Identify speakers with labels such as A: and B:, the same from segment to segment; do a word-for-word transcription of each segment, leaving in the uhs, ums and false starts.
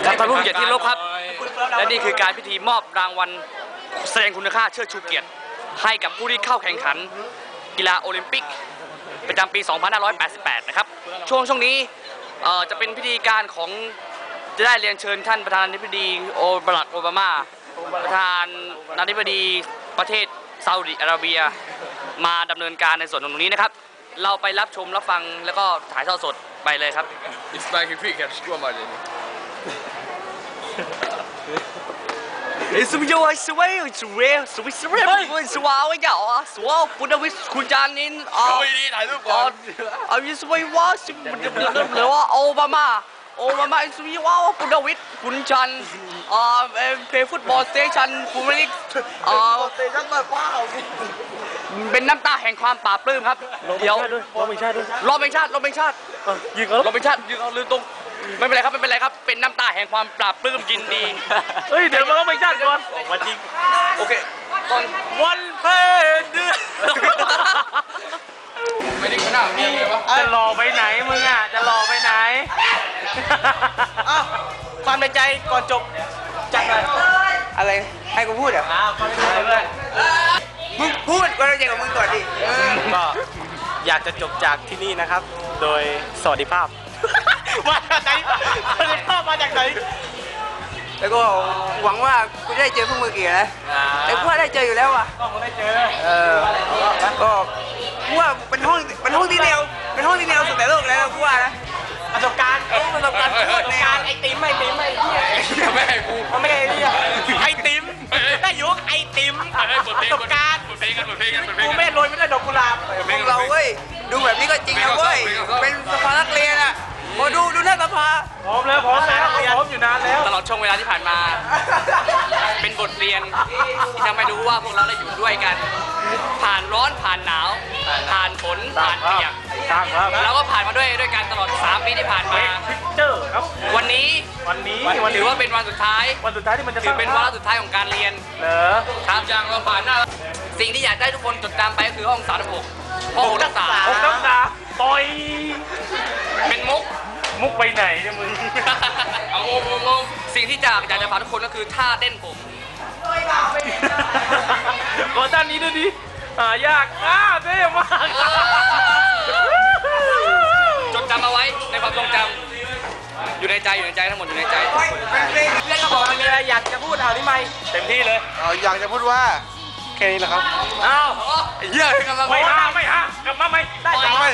A: ท่านผู้เกียรติที่เคารพครับและนี่คือการพิธีมอบรางวัลแสดงคุณค่าเชิดชูเกียรติให้กับผู้ที่เข้าแข่งขันกีฬาโอลิมปิกประจำปี สองพันห้าร้อยแปดสิบแปด นะครับช่วงช่วงนี้จะเป็นพิธีการของจะได้เรียนเชิญท่านประธานาธิบดีโอบารักโอบามาประธานาธิบดีประเทศซาอุดิอาระเบียมาดำเนินการในส่วนตรงนี้นะครับเราไปรับชมรับฟังแล้วก็ถ่ายทอดสดไปเลยครับ
B: It's like a cricket, gua mal ini.
A: It's a video I swear it's real, so it's real. It's wow, it's wow, it's wow. Put the with คุณจานินอ๋อถ่ายรูปก่อนเอาอยู่สวยว่าสิบหรือว่าโอบามาโอบามาสวยว่าพุทธวิทย์คุณจันอ่าเพย์ฟุตบอลสเตชันคุณไม่ได้อ่าสเตชันมาฟ้าเป็นน้ำตาแห่งความปราบปลื้มครับเดี๋ยวรอบเป็นชาติด้วยรอบเป็นชาติรอบเป็นชาติยืนเขารอบเป็นชาติยืนเขาลืมตรงไม่เป็นไรครับไม่เป็นไรครับเป็นน้ำตาแห่งความปราบปลื้มยินดีเฮ้ยเดี๋ยวมันรอบเป็นชาติก่อนวันจริงโอเคก่อนวันเพ็ญเดือน
B: ไม่ได้ขนาดนี้เลยวะ
A: จะรอไปไหนมึงอ่ะจะรอไปไหนอ้าวความในใจก่อนจบจัดเลย
C: อะไรให้กูพูดเหรอ
A: ความในใจเพื่อน
C: มึงพูดความในใจของมึงก่อนดิ
A: ก็อยากจะจบจากที่นี่นะครับโดยสวัสดิภาพมาจากไหนสวัสดิภาพมาจากไหน
C: แล้วก็หวังว่ากูได้เจอพวกมึงอีกนะแต่กูว่าได้เจออยู่แล้วอ่ะ
A: ก็มึงได้เจอ
C: เออก็กูว่าเป็นห้องเป็นห้องที่แนวเป็นห้องที่แนวสุดแต่โลกแล้วกูว่านะ
A: ประสบการณ์
C: ประสบการณ์โคตรแนว
A: ไอติมไอติมไอติม
B: ไม่ให้กู
A: มันไม่ไอติมไอติมได้ยุกไอติมประสบการณ์
B: เปิดเพลงกันเปิดเพลงกันเปิดเพลง
A: กูไม่โรยไม่ได้ดอกกุหลาบ
C: พวกเราเว้ยดูแบบนี้ก็จริงนะเว้ยเป็นสภานักเรียนอ่ะพอดูดูหน้าสภา
A: พร้อมแล้วพร้อมแล้วพร้อมอยู่นานแล้วตลอดช่วงเวลาที่ผ่านมาเป็นบทเรียนที่ทำให้รู้ว่าพวกเราได้อยู่ด้วยกันผ่านร้อนผ่านหนาวผ่านฝนผ่านเปียกเราก็ผ่านมาด้วยด้วยกันตลอดสามปีที่ผ่านมาเจอครับวันนี้วันนี้ถือว่าเป็นวันสุดท้ายวันสุดท้ายที่มันจะถือเป็นวาระสุดท้ายของการเรียนเหรอครับอย่างเราผ่านหน้าสิ่งที่อยากได้ทุกคนจดจำไปก็คือห้องสามสิบหกห้องรักษาห้องรักษาต่อยเป็นมุกมุกไปไหนเนี่ยมึงเอางงงงสิ่งที่อยากอยากจะฝากทุกคนก็คือท่าเต้นผมขอด้านนี้ด้วยดิหายากอ้าเท่มากจดจำเอาไว้ในความทรงจำอยู่ในใจอยู่ในใจทั้งหมดอยู่ในใจเล่นกระบอกมันมีอะไรอยากจะพูดเอาที่ไม่เต็มที่เลย
B: เอาอยากจะพูดว่าแค่นี้แหละครับ
A: อ้าว
B: เยอะกันมา
A: ไม่ฮะไม่ฮะกลับมาไหมได้จังไหม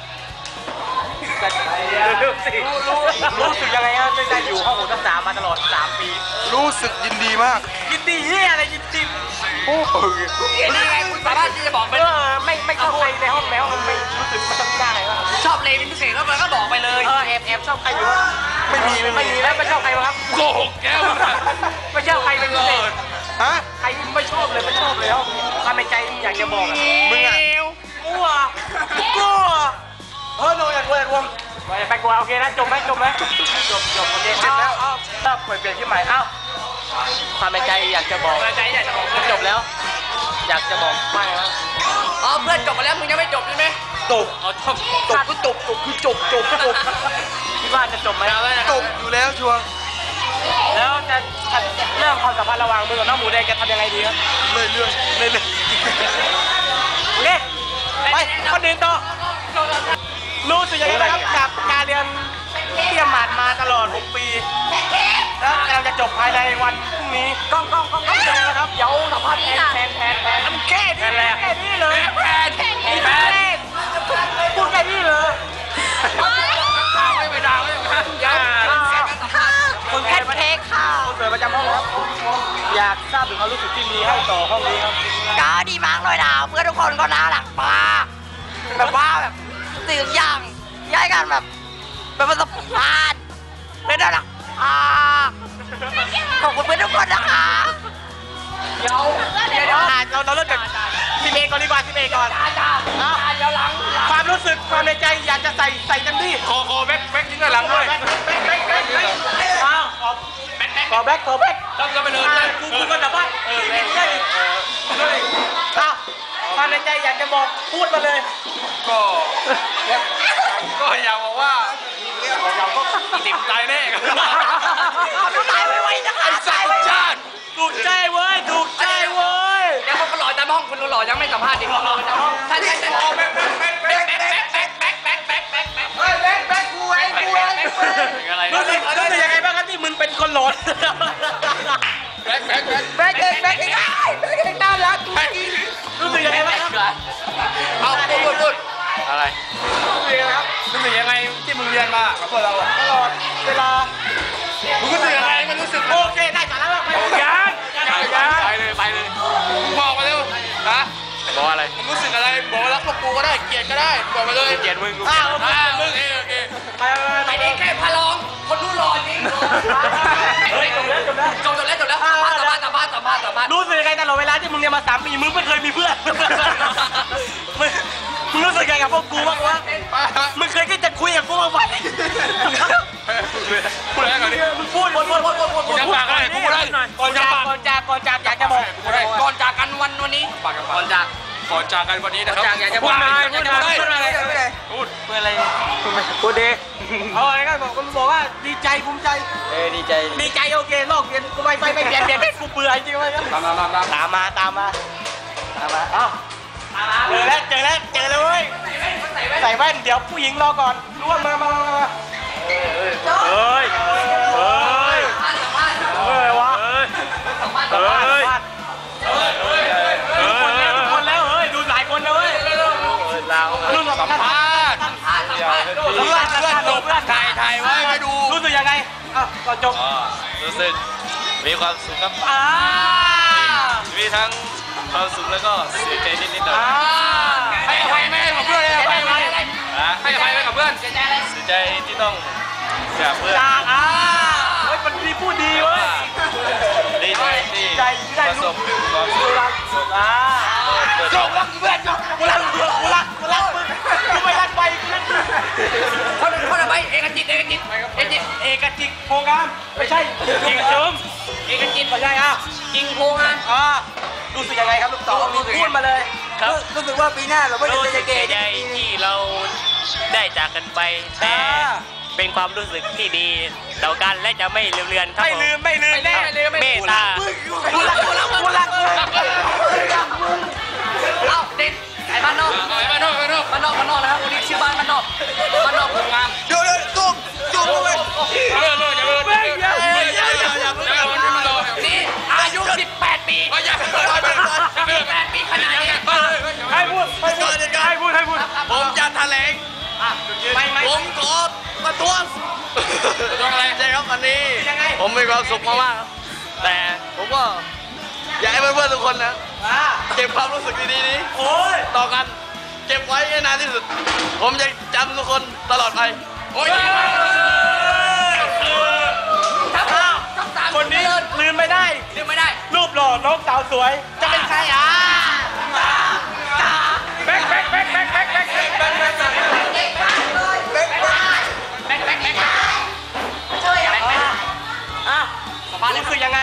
A: รู้สึกยังไงฮะได้อยู่ห้องรักษามาตลอดสามปี
B: รู้สึกยินดีมาก
A: ยินดีเฮียอะไรยินดี
B: โอ้โห
A: นี่ไงคุณสามารถที่จะบอกไปเออไม่ไม่ชอบใครในห้องแล้วไม่รู้สึกมันต้องได้ชอบเลเป็นพิเศษแล้วมันก็บอกไปเลยเออแอบแอบชอบใครอยู่
B: ไม่มี
A: ไม่มีแล้วไม่ชอบใครครับ
B: โกหกแก้ว
A: ไม่ชอบใครเป็นพิเศษ
B: ฮะ
A: ใครไม่ชอบเลยไม่ชอบเลยความในใจอยากจะบอก
B: มึงอะ
A: มั่วมั่วเฮ้ยโดนอยากเลยกลัวไปกลัวโอเคนะจบไหมจบไหมจบจบโอเคเสร็จแล้วถ้าเปลี่ยนที่ใหม่เอ้าความในใจอยากจะบอกความในใจอยากจะบอกจบแล้วอยากจะบอกไม่ครับอ๋อเพื่อนจบมาแล้วมึงยังไม่จบใช่ไหม
B: จบ
A: อ๋อจบจบคือจบจบคือจบจบจบที่บ้านจะจบไหม
B: จบอยู่แล้วชัวร์
A: แล้วจะเรื่องความสัมพันธ์ระหว่างมึงกับน้องหมูแดงจะทำยังไงดีครับ
B: เลยเรื่องเลยเลย
A: เนี่ยไปคนอื่นต่อรู้สึกยังไงบ้างครับกับการเรียนเตรียมหมาดมาตลอดหกปีแล้วกำลังจะจบภายในวันพรุ่งนี้กล้องกล้องกล้องกล้องเลยนะครับเดี๋ยวสัมภาษณ์แทนแทนแทนแทนอันแค่นี้แค่นี้เลยแทนแทนแทนพูดแค่นี้เลยไม่ไปด่าไม่ไปด่าคนแพนเค้กค่ะคนสวยประจำห้องครับอยากทราบถึงความรู้สึกที่มีให้ต่อห้องนี้ครับ
C: ก็ดีมากเลยนะเพื่อนทุกคนก็น่ารักมากแบบว่าแบบสื่ออย่างย้ายกันแบบเป็นประสบการณ์เป็นน่ารักขอบคุณเพื่อนทุกคนนะคะ
A: เดี๋ยวเดี๋ยวเราเราเริ่มจากพี่เมย์ก่อนดีกว่าพี่เมย์ก่อนความรู้สึกความในใจอยากจะใส่ใส่เต็มที่
B: ขอขอแบ็คแบ็คยิงหลังด้วย
A: แบ็คแบ็คแบ็คแบ็คอ้าวขอแบ็คขอแบ็ค
B: ต้องจะไปเลย
A: กูกูก็จะบ้าเออได้อ้าวความในใจอยากจะบอกพูดมาเลย
B: ก็ก็อยากบอกว่าเราก็ติดใจแน่ครับ
A: หล่อยังไม่สัมภาษณ์ดิท่านท่านท่านแบ๊กแบ๊กแบ๊กแบ๊กแบ๊กแบ๊กแบ๊กแบ๊กแบ๊กแบ๊กแบ๊กแบ๊กแบ๊กกูเองกูเองรู้สึกรู้สึกยังไงบ้างครับที่มึงเป็นคนหลอนแบ๊กแบ๊กแบ๊กแบ๊กเองแบ๊กเองแบ๊กเองน่ารักรู้สึกยังไงบ้างครับเอาพูดพูดอะไรรู้สึกยังไงที่มึงเรียนมากับพวกเราตลอดเวลามึงรู้สึกยังไงมันรู้สึกโอเคได้สาระแล้วไปยังยังไปเลยไปเลยบอกมาเร็วนะบอกอะไรมึงรู้สึกอะไรบอกรักพวกกูก็ได้เกลียดก็ได้บอกมาเลยเกลียดมึงอ้าวมึงเองโอเคไปนี่แค่พะลองคนรู้หล่อจริงเฮ้ยจบแล้วจบแล้วจบแล้วจบแล้วสัมภาษณ์สัมภาษณ์สัมภาษณ์สัมภาษณ์รู้สึกยังไงตลอดเวลาที่มึงเรียนมาสามปีมึงไม่เคยมีเพื่อนมึงรู้สึกยังไงกับพวกกูบ้างวะมึงเคยคิดจะคุยกับพวกมึงไหมพูดอะไรก่อนดิมึงพูดพูดพูดพูดพูดพูดจะฝากอะไรพูดได้ก่อนจากก่อนจากก่อนจากอยากจะบอกก่อนจากกันวันวันนี้ก่อนจากก่อนจากกันวันนี้นะครับอยากจะพูดอะไรพูดอะไรพูดอะไรพูดพูดอะไรพูดดีเอาอะไรก็บอกคุณบอกว่าดีใจภูมิใจเออดีใจดีใจโอเคโลกเปลี่ยนกูไม่ไปไม่เปลี่ยนเปลี่ยนกูเบื่อจริงไหมครับตามมาตามมาตามมาตามมาเอ้าเจอแล้วเจอแล้วเจอเลยเว้ยใส่แว่นเดี๋ยวผู้หญิงรอก่อนรู้ว่ามามามาเฮ้ยเฮ้ยเฮ้ยเฮ้ยวะเฮ้ยเฮ้ยทุกคนแล้วเฮ้ยดูหลายคนแล้วเฮ้ยเราสัมภาษณ์เพื่อนเพื่อนดูเพื่อนถ่ายถ่ายไว้ให้ดูรู้สึกยังไงอ่ะก่อนจบ
D: รู้สึกมีความสุขครับมีทั้งความสุขแล้วก็เสียใจนิดนิดหน่อย
A: ให้อภัยไหมกับเพื่อนให้อภัยไหมให้อภัยไหมกับเพื่อน
D: เสียใจที่ต้องจากเพื่อน
A: จากอ่าเฮ้ยมันดีพูดดีเว้ย
D: ดีใจที่ประสบความสุข
A: อ่าจบรักเพื่อนจบกูรักกูรักกูรักมึงกูไม่รักไปกูรักเขาเขาทำไมเอกจิตเอกจิตเอกจิตเอกจิตโพงามไม่ใช่เอกจิตเอกจิตไม่ใช่อ่ะจริงโพงามอ่ารู้สึกยังไงครับลูกต่อพูดมาเลย
D: ครับ
A: รู้สึกว่าปีหน้าเราไม่ได้จะเกย์
D: ใจที่เราได้จากกันไปแต่เป็นความรู้สึกที่ดีต่อกันและจะไม่ลืมเลือนครับ
A: ไม่ลืมไม่ลืมแน่เลย
D: เมตตา
A: กูรักกูรักกูรักเอ้าเด็กไอ้บ้านนอกไอ้บ้านนอกบ้านนอกบ้านนอกบ้านนอกนะครับวันนี้ชื่อบ้านบ้านนอกบ้านนอกโพงามเดี๋ยวเดี๋ยวตุ้มตุ้มเลย
D: เออเอออย่าเพิ่งอย่าอย่าอย่าอย่าอย่า
A: นี่อายุสิบแปดปี
D: อย่า
A: สิบแปดปีขนาดนี้
D: ให้พูดให้พูดให้พูดให้พูด
B: ผมจะแถลง
A: ผมขอประท้วง
B: ประท้วงอะไร
A: ใช่ครับวันนี้ผมมีความสุขมากๆครับแต่ผมก็อยากให้เพื่อนๆทุกคนนะเก็บความรู้สึกดีๆนี้ต่อกันเก็บไว้ให้นานที่สุดผมจะจำทุกคนตลอดไปโอ้ยคนนี้ลืมไม่ได้ลืมไม่ได้รูปหล่อน้องสาวสวยจะเป็นใครอ่ะแบ๊กแบ๊กแบ๊กแบ๊กแบ๊กแบ๊กแบ๊กแบ๊กแบ๊กแบ๊กแบ๊กแบ๊กแบ๊กแบ๊กแบ๊กแบ๊กช่วยอ่ะสัมภาษณ์รู้สึกยังไง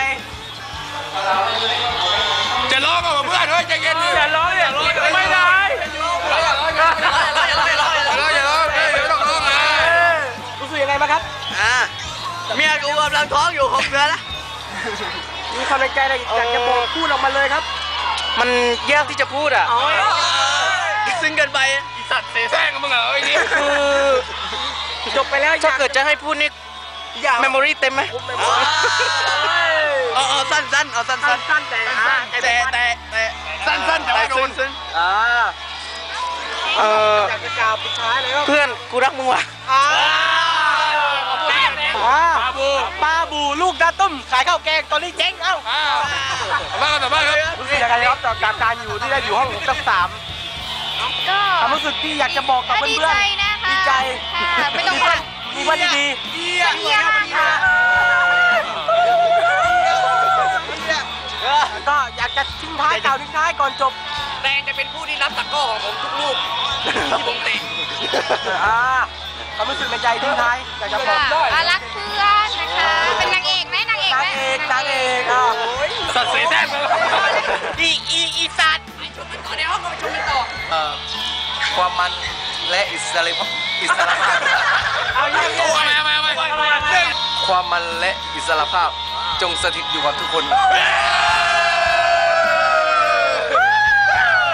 B: จะร้องกับเพื่อนเฮ้ยใจเย็นดิ
A: อย่าร้องอย่าร้องไม่ได้
B: อย่าร้องอย่าร้องอย่าร้องอย่าร้องอย่าร้องอย่าร้องไม่ต้องร้องเลย
A: รู้สึกยังไงบ้างครับอ่าเมียกูกำลังท้องอยู่หกเดือนแล้วมีความในใจอะไรอยากจะบอกพูดออกมาเลยครับ
D: มันยากที่จะพูดอ่ะ
A: ซึ้งเกินไป
B: อีสัตว์เสแสร้งกับมึงเหรอไอ้นี่
A: คือจบไปแล้ว
D: ถ้าเกิดจะให้พูดนี่เมมโมรี่เต็มไหม
A: เอาเอาสั้นสั้นเอาสั้นสั้นสั้นแต่แต่แต่แต่
B: สั้นสั้นแต่ไม่ซึ้ง
A: ซึ้งอ่าเอออยากจะกล่าวปิดท้ายเลย
D: เพื่อนกูรักมึงว่ะ
A: ปลาบูปลาบูลูกดาตุ้มขายข้าวแกงตอนนี้เจ๊งเอ้า
B: มาครับมาครับ
A: รู้สึกยังไงครับต่อการการอยู่ที่ได้อยู่ห้องสักสาม
E: ก็
A: ความรู้สึกที่อยากจะบอกกับเพื่อนๆดีใจ
E: นะคะ
A: ดีใจ
E: ไม่ต้องห่วง
A: มีวันดี
E: เยี่ยมค่ะ
A: ก็อยากจะทิ้งท้ายกล่าวทิ้งท้ายก่อนจบ
D: แดงจะเป็นผู้ที่รับตะก้อของผมทุกลูกที่ผมเตะ
A: ความรู้สึกในใจทิ้งท้ายอยากจะบอก
E: รักเพื่อนนะคะเป็นนางเอกไหมนางเอก
A: นางเอกนางเอกอ่ะ
D: สัตว์เสแสร้ง
A: อีอีอีสัตว์
D: ชมกันต่อในห้องก็ไปชมกันต่อความมันและอิสระภาพอิสระภาพ
A: เอาอย่างนี้
D: ความมันและอิสระภาพจงสถิตอยู่กับทุกคน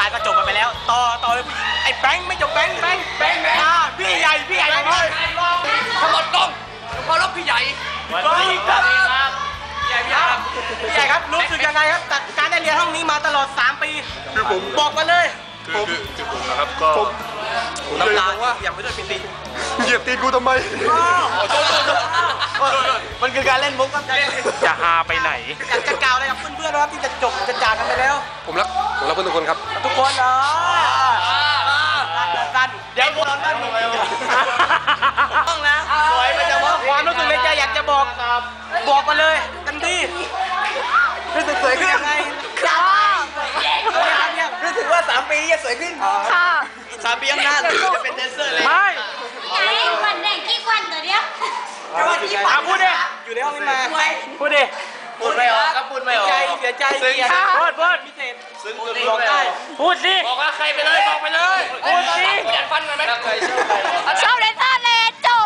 F: การก็จบกันไปแล้วต่อต่อเลยไอ้แบงค์ไม่จบแบงค์แบงค์แบงค์อ่าพี่ใหญ่พี่ใหญ่เลย
A: ทั้งหมดกล้องขอรับพี่ใหญ่
D: สวัสดีครับพี่ใหญ่พี่ใหญ่
F: พี่ใหญ่ครับรู้สึกยังไงครับจากการได้เรียนห้องนี้มาตลอดสามปีคือผมบอกมาเลย
B: คือคือคือผมนะครับก็ผมเลยมองว่า
F: อย่าไปด้วยปิติ
B: เหยียบตีนกูทำไม
F: มันคือการเล่นมุกครับ
D: จะหาไปไหน
F: อยากจะกล่าวอะไรกับเพื่อนๆนะครับที่จะจบจะจากกันไปแล้ว
B: ผมรักผมรักเพื่อนทุกคนครับ
F: ทุกคนเนาะสั้นเดี๋ยวผมสั้นต้องนะสวยมันจะบอกความรู้สึกในใจอยากจะบอกบอกมาเลยเต็มที่รู้สึกสวยขึ้นยังไงรู้สึกว่าสามปีจะสวยขึ้น
E: ค่ะ
F: สามปีข้างหน้าจะเป็นแดนเซอร์เลย
D: ไม่
E: ไอ้วันแดงกี่วันตัวเนี้ย
D: อ่ะพูดดิ
F: อยู่ในห้องนี้มา
D: พูดดิ
A: พูดไม่ออกครับพูดไม่ออก
F: ใจเสียใจเสียใจ
D: พูดพูด
F: พิเศษ
A: ซึ้งจน
F: ร้องได้
D: พูดสิ
A: บอกว่าใครไปเลยบอกไปเลย
D: พูดสิ
A: อยากฟันกันไหมใครชื่อใคร
E: ชอบเดนเซอร์เลยจบ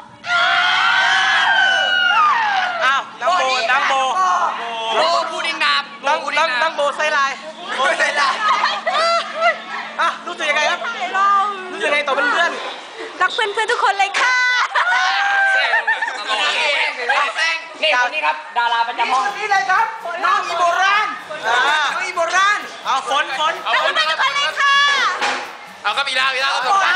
F: อ้าวน้องโบน้องโบ
A: โบพูดดิงนาม
F: น้องน้องน้องโบไซไลน์โบไซไลน์อ่ะรู้สึกยังไงครับรู้สึกยังไงต่อเพื่อน
E: รักเพื่อนเพื่อนทุกคนเลยค่ะ
A: เซ่งตลกเองเซ่งนี่คนนี้ครับดาราประจำห้อง
F: นี่เลยครับน้องอีโบราณอ่าน้องอีโบราณเอาฝนฝน
E: รักเพื่อนทุกคนเลยค่ะ
A: เอาครับอีลาวอีลาว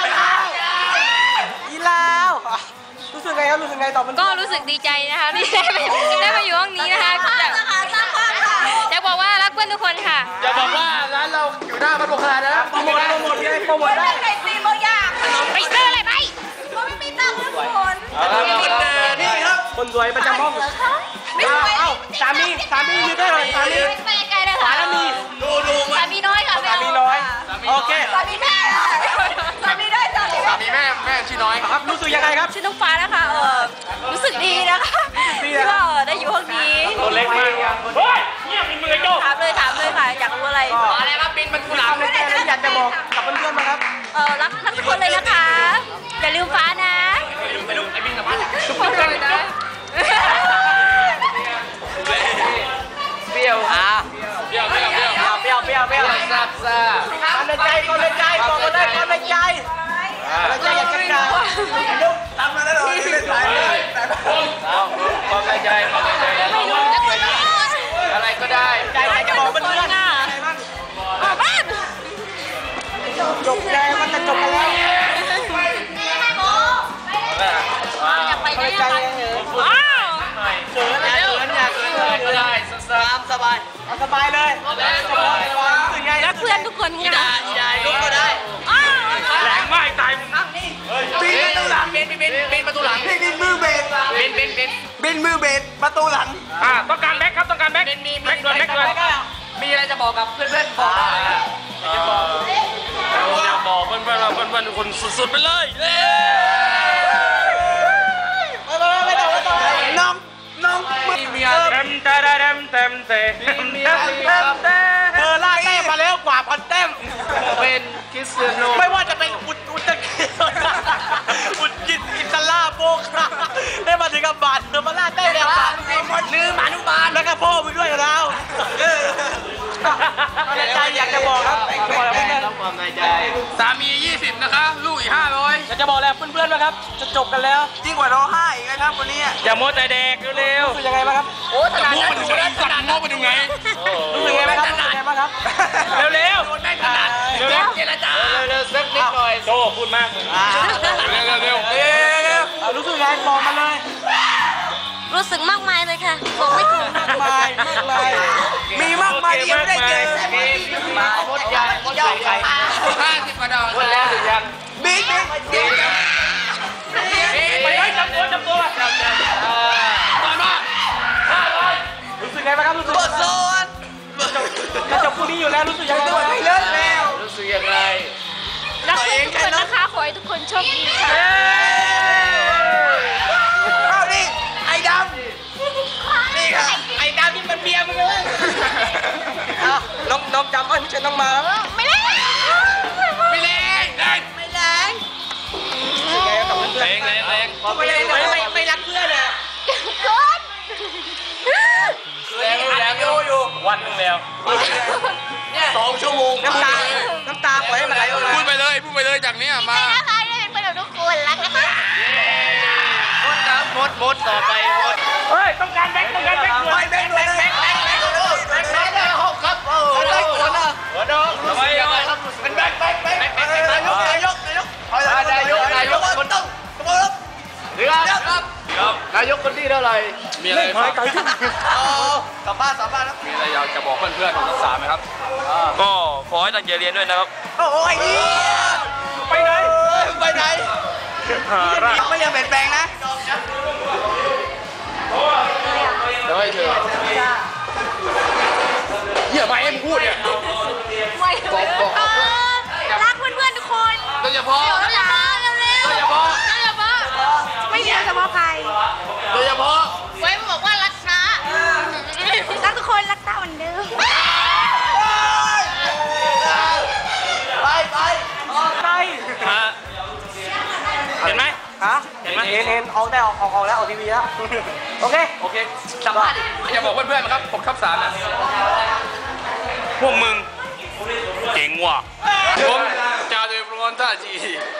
F: อีลาวรู้สึกไงครับรู้สึกไงต่อเพื่อน
E: ก็รู้สึกดีใจนะคะที่ได้มาได้มาอยู่ห้องนี้นะคะอยากอยากบอกว่ารักเพื่อนทุกคนค่ะ
A: จะบอกว่าร้านเราอยู่หน้าบ้านบุคลานะ
F: โปรโมทโปรโมทเลยโปรโมทได้
E: ไข่ซีบางอย่างไปซื้ออะไรไปเขาไม่มีตังค์ทุกคน
F: นี่ครับคนสวยประจำห้อง
E: ไม่สวย
F: เอ้าสามีสามียืนได้เลยสามี
E: ไปไกลเลยค่ะ
F: สามี
A: ดูดู
E: สามีน้อยค่ะ
F: สามีน้อยโอเค
E: สามีแม่สามีได้สามี
A: สามีแม่แม่ชื่อน้อย
F: ครับรู้สึกยังไงครับ
E: ชื่อน้องฟ้านะคะเออรู้สึกดีนะคะที่ว่าเออได้อยู่ห้องนี้
D: ตัวเล็กมากเฮ้ยเงียบเป็นมือโจ้
E: ถามเลยถามเลยค่ะอยากรู้อะไร
A: อะไรครับบินมันกุหลาบ
F: ไม่ได้อยากจะบอกกับเพื่อนๆมาครับ
E: เออรักรักทุกคนเลยนะคะ อย่าลืมฟ้านะ
A: ไปดูไอ้บินกับบ้าน
E: ทุกคนเลยนะ
A: เปรี้ยวอ่ะเปรี้ยวเปรี้ยวเปรี้ยว
F: เปรี้ยวเปรี้ยวเปรี้ยว
A: ซาบซ่า
F: ความในใจความในใจบอกมาเลยความในใจความในใจอยากจะกล่าวทำมาแล้วเหรอเล่นสายเลย
A: เอาความในใจความในใจ
E: ไม่รู้จะคนละ
A: อะไรก็ได้
F: ใจอยากจะบอกเพื่อนๆอะไรบ้าง
E: ออกบ้าน
F: จบแล้วมันจะจบกันแล้ว
E: อยากไป
F: ความ
E: ได้
F: ในใจ
E: ยังไง
F: ยังไง
E: ว้าว
F: เขินอยากเขินอยากเขิน
A: ก็ได้สามสบาย
F: เอาสบายเลยสบายรู้สึกไง
E: รักเพื่อนทุกคนค่ะ
A: ได้ลุกก็ได้
E: อ้าว
D: แรงมากตายมึง
A: บินประตูหลังบินบินบินประตูหลัง
F: บินมือเบส
A: บินบินบิน
F: บินมือเบสประตูหลัง
D: อ่าต้องการแบ็คครับต้องการแบ็ค
A: บินมี
D: แบ็คด่วนแบ็คด่วน
A: มีอะไรจะบอกกับเพื่อนๆบอกได้
D: อยากบอกเพื่อนๆว่าเพื่อนๆทุกคนสุดๆไปเลย
F: ไม่ต่อไม่ต่อไม่ต่อน้องน้อง
A: มีอะไร
D: เต็มเต็มเต็มเต็มเต็มเต็มเต็มเต็ม
F: เธอไล่แต้มมาแล้วกว่าพันแต้ม
A: เป็นคริสเตียโน
F: ไม่ว่าจะเป็นอุดอุดตะเกียบอุดกินอิตาลาโบคาได้มาถึงกับบาทเธอมาล่าแต้มแล้วบาท
A: ลืมอนุบาล
F: แล้วก็พ่อมึงด้วยเราในใจอยากจะบอกครับบอกแล้วเพื่อน
A: ความในใจสามียี่สิบนะคะลูกอีกห้าร้อย
F: อยากจะบอกแล้วเพื่อนๆนะครับจะจบกันแล้วยิ่งกว่าร้องไห้อีกนะครับวันนี้
D: อย่ามัวแต่เด็กเร็ว
F: รู้สึกยังไงบ้างครับ
A: โอ้ถนัดนะดูนะถนัดโง่ไปดูไง
F: รู้สึกยังไงบ้างครับรู้สึกยังไงบ้างครับ
D: เร็วเร็ว
A: โดนไม่ถนัดเร็วเจรจาเร็วสักนิดหน่อย
D: โจพูดมากมึง
A: เร็วเร็ว
F: รู้สึกยังไงบอกมาเลย
E: รู้สึกมากมายเลยค่ะบอกไม่ถูก
F: มากมายมากมายมีมากมายที่ยังไม่ได้เจอ
A: มีมามดใหญ่มดใหญ่ใหญ่ห้าสิบกว่าดอกคนแล้วหรือยัง
F: บิ๊กบิ๊กบิ๊ก
D: ไปเลยจับตัวจับตัว
A: ต่อมา
F: รู้สึกไงบ้างครับรู้สึก
A: บทโซน
F: จะจบคู่นี้อยู่แล้วรู้สึกยังไงบ้างเลิศแล้ว
A: รู้สึกยังไง
E: รักเพื่อนทุกคนนะคะขอให้ทุกคนโชคดีค่ะ
F: เอาดิไอ้ดำนี่ค่ะไอ้ดำนี่มันเบียร์มึงเลยอ้าวน้องน้องจำไอ้ไม่ใช่น้องมา
E: ไม่เล่น
A: ไม่แรงแรง
E: ไม่แรง
F: ไงกับเพื่อน
A: แรงแรงแรง
F: ไม่ไม่ไม่ไม่รักเพื่อนอ่ะ
E: ก้อน
A: แรงแรงโยอยู่
D: วันนึงแล้ว
A: สองชั่วโมง
F: น้ำตาน้ำตา
D: ต่อไป
F: เฮ้ยต้องการแบงค์ต้องการแบงค์
A: ไปแบงค์แบงค์แบงค์แบงค์แบงค์แบงค์แบงค์เลยครับโอ้โหแบงค์คนอ่ะ
B: หัวดองทำไมยังไงเป็นแบงค์แบงค์แบงค์นายกนายกนายกนายกนายกคนต้องสมมติครับครับครับนายกคนที่เท่าไหร่มีอะไรฝากกลับบ้านกลับบ้านครับมีอะไรอยากจะบอกเพื่อนๆของนักศึกษาไหมครับก็ขอให้ตั้งใจเรียนด้วยนะครับ
A: โอ้ยไปไหนไปไหนไม่ยังเปลี่ยนแปลงนะ
B: เดี๋ยวให้เธอเหี้ยไม่ให้มึงพูดเนี่ยบอกบอก
E: รักเพื่อนๆทุกคน
B: โดยเฉพาะ
E: เร็วๆเร็ว
B: โดยเฉพาะ
E: โดยเฉพาะไม่มีเฉพาะใคร
B: โดยเฉพาะ
E: ไว้บอกว่ารักนะรักทุกคนรักตาเหมือนเดิม
A: ไปไป
F: ใช่
D: เห็นไหม
F: ฮะ
D: เห็นไหม
F: เห็นเห็นออกได้ออกออกออกแล้วออกทีวีแล้วโอเค
B: โอเคสัมภาษณ์อยากบอกเพื่อนๆนะครับผมทับสามนะ
D: พวกมึงเจ๋งว่ะ
B: ผมจ่าโดยประมวลท่าจี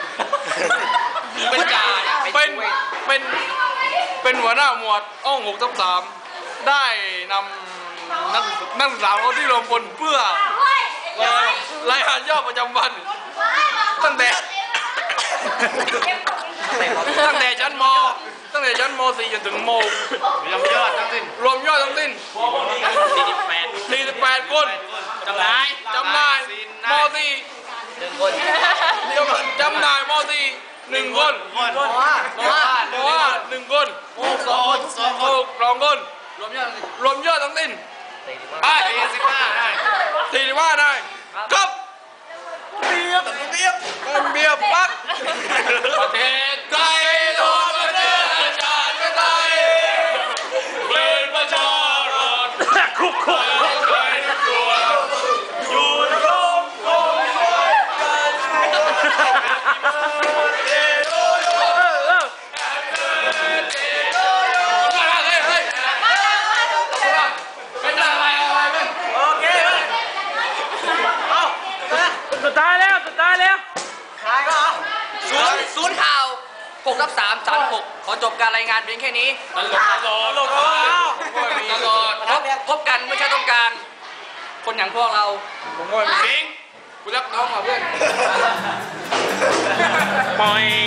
B: เป็นจ่าเป็นเป็นเป็นหัวหน้าหมวดอ้องหกทับสามได้นำนักนักศึกษาเขาที่รวมพลเพื่อรายงานยอดประจำวันตั้งแต่ตั้งแต่ชั้นมตั้งแต่ชั้นม .สี่ จนถึงม รวมยอดทั้งสิ้นรวมยอดทั้งสิ้น
D: สี่สิบแปด
B: สี่สิบแปดคน
D: จำนาย
B: จำนายม .สี่
A: หนึ่งคน
B: จำนายม .สี่ หนึ่งคน
A: เพราะว่าเพราะว่า
B: เพราะว่าหนึ่งคนสองคนสองคนสองคนรวมยอดรวมยอดทั้งสิ้นสี่สิบห้าได้สี่สิบห้าได้ครับเบียบเบียบเบียบปักประเทศไทยรวมประเทศชาติไทยเป็นประชารัฐคุกคุกใครตัวอยู่ในร่มโพด้วยกันเฮ้ยเฮ้ยเป็นอะไรอะไรเป็นโอเคเอา
F: สุดท้ายแล้วสุดท้ายแล้ว
A: ศูนย์ศูนย์ข่าวหกทับสามชั้นหกขอจบการรายงานเพียงแค่นี้
B: ตลอดตลอดตลอดตลอด
A: พบพบกันไม่ใช่ต้องการ คนอย่างพวกเรา
B: ผมว่าสิงกูรักน้องอ่ะเพื่อน
D: ปล่อย